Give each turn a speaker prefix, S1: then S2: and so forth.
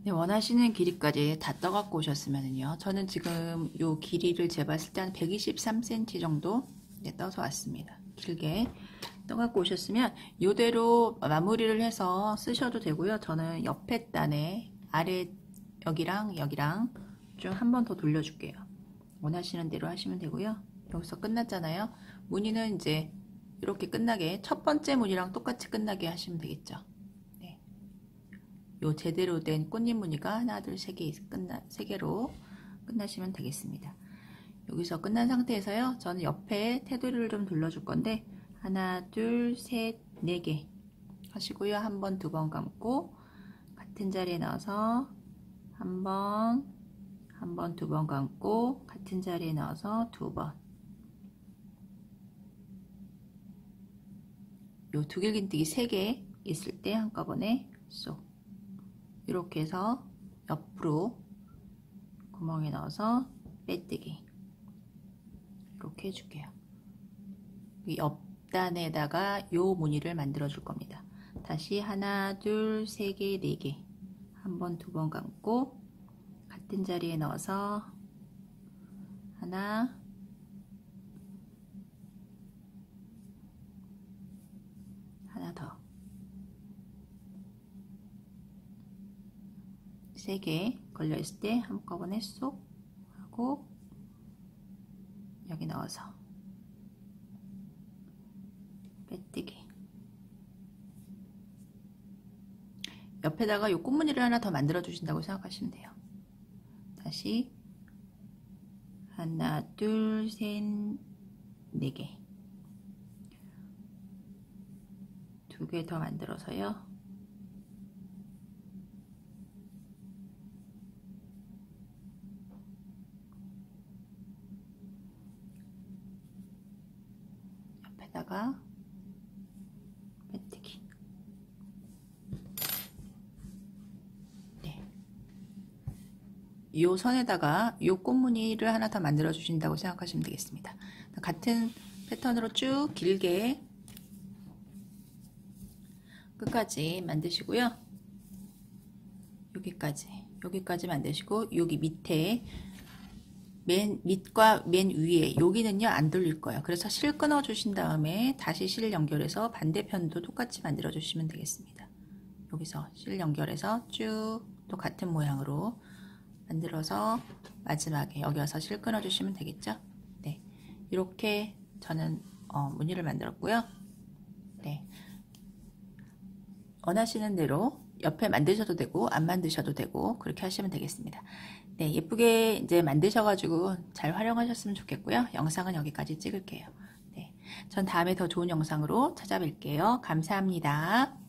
S1: 네, 원하시는 길이까지 다 떠갖고 오셨으면은요. 저는 지금 요 길이를 재봤을 때 한 123cm 정도 떠서 왔습니다. 길게 떠갖고 오셨으면 요대로 마무리를 해서 쓰셔도 되고요. 저는 옆에 단에 아래 여기랑 여기랑 좀 한 번 더 돌려줄게요. 원하시는 대로 하시면 되고요. 여기서 끝났잖아요. 무늬는 이제 이렇게 끝나게 첫 번째 무늬랑 똑같이 끝나게 하시면 되겠죠. 요 제대로 된 꽃잎 무늬가 하나 둘 세 개로 끝나시면 되겠습니다. 여기서 끝난 상태에서요, 저는 옆에 테두리를 좀 둘러줄 건데 하나 둘 셋 네 개 하시고요. 한 번 두 번 감고 같은 자리에 넣어서 한 번 두 번 감고 같은 자리에 넣어서 두 번. 요 두길긴뜨기 3개 있을 때 한꺼번에 쏙 이렇게 해서 옆으로 구멍에 넣어서 빼뜨기 이렇게 해줄게요. 옆단에다가 요 무늬를 만들어 줄 겁니다. 다시 하나 둘 세 개 네 개 한 번 두 번 감고 같은 자리에 넣어서 하나 더 3개 걸려있을 때 한꺼번에 쏙 하고 여기 넣어서 빼뜨기. 옆에다가 요 꽃무늬를 하나 더 만들어 주신다고 생각하시면 돼요. 다시 하나 둘 셋 네 개 두 개 더 만들어서요. 옆에다가 빼뜨기. 네. 요 선에다가 요 꽃무늬를 하나 더 만들어 주신다고 생각하시면 되겠습니다. 같은 패턴으로 쭉 길게 끝까지 만드시고요. 여기까지 만드시고 여기 밑에 맨 밑과 맨 위에 여기는요 안 돌릴 거예요. 그래서 실 끊어 주신 다음에 다시 실 연결해서 반대편도 똑같이 만들어 주시면 되겠습니다. 여기서 실 연결해서 쭉 또 같은 모양으로 만들어서 마지막에 여기 와서 실 끊어 주시면 되겠죠. 네, 이렇게 저는 무늬를 만들었고요. 네, 원하시는 대로 옆에 만드셔도 되고 안 만드셔도 되고 그렇게 하시면 되겠습니다. 네, 예쁘게 이제 만드셔가지고 잘 활용하셨으면 좋겠고요. 영상은 여기까지 찍을게요. 네, 전 다음에 더 좋은 영상으로 찾아뵐게요. 감사합니다.